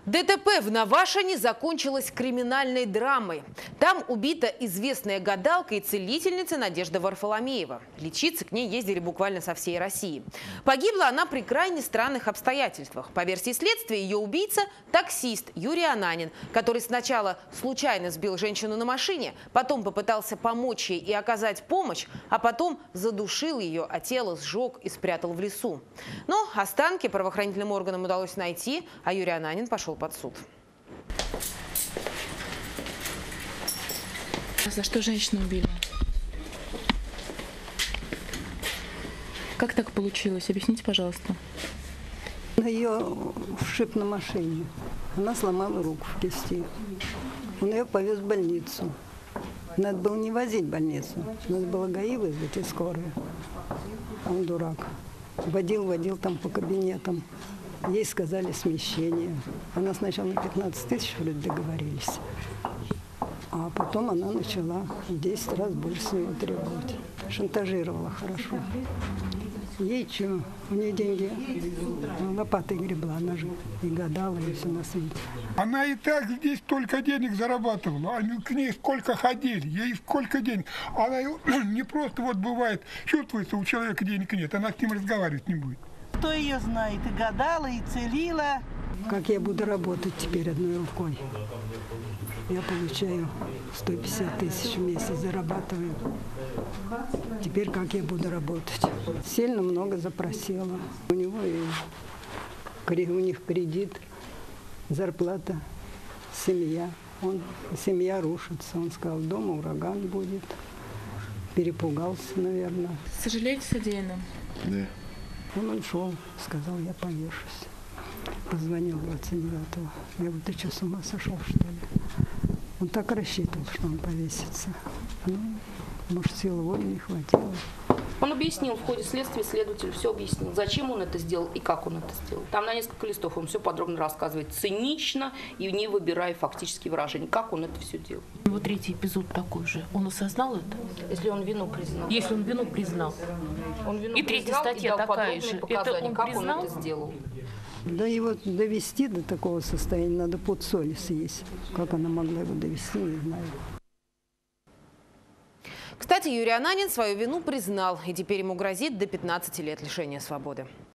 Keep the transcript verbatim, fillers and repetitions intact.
ДТП в Навашине закончилось криминальной драмой. Там убита известная гадалка и целительница Надежда Варфоломеева. Лечиться к ней ездили буквально со всей России. Погибла она при крайне странных обстоятельствах. По версии следствия, ее убийца – таксист Юрий Ананин, который сначала случайно сбил женщину на машине, потом попытался помочь ей и оказать помощь, а потом задушил ее, а тело сжег и спрятал в лесу. Но останки правоохранительным органам удалось найти, а Юрий Ананин пошел под суд. За что женщину убили? Как так получилось? Объясните, пожалуйста. Ее вшиб на машине. Она сломала руку в кисти. Он ее повез в больницу. Надо было не возить в больницу. Надо было ГАИ вызвать и скорую. Он дурак. Водил, водил там по кабинетам. Ей сказали смещение. Она сначала на пятнадцать тысяч вроде договорились. А потом она начала в десять раз больше с него требовать. Шантажировала хорошо. Ей что? У нее деньги лопатой гребла. Она же и гадала, и все на свете. Она и так здесь столько денег зарабатывала. Они к ней сколько ходили, ей сколько денег. Она не просто вот бывает, чувствуется, у человека денег нет, она с ним разговаривать не будет. Кто ее знает, и гадала, и целила. Как я буду работать теперь одной рукой? Я получаю сто пятьдесят тысяч в месяц, зарабатываю. Теперь как я буду работать? Сильно много запросила. У него и у них кредит, зарплата, семья. Он, семья рушится. Он сказал, дома ураган будет. Перепугался, наверное. Сожалеете содеянным? Да. Он ушел, сказал, я повешусь. Позвонил двадцать девятого. Я говорю, ты что, с ума сошел, что ли? Он так рассчитывал, что он повесится. Ну, может, силы воли не хватило. Он объяснил в ходе следствия, следователь все объяснил, зачем он это сделал и как он это сделал. Там на несколько листов он все подробно рассказывает, цинично и не выбирая фактические выражения, как он это все делал. Вот третий эпизод такой же. Он осознал это? Если он вину признал. Если он вину признал. Он вину И третья признал, статья и дал такая же. подробные показания, Это он как признал? он это сделал. Да его довести до такого состояния, надо пуд соли съесть. Как она могла его довести, не знаю. Кстати, Юрий Ананин свою вину признал, и теперь ему грозит до пятнадцати лет лишения свободы.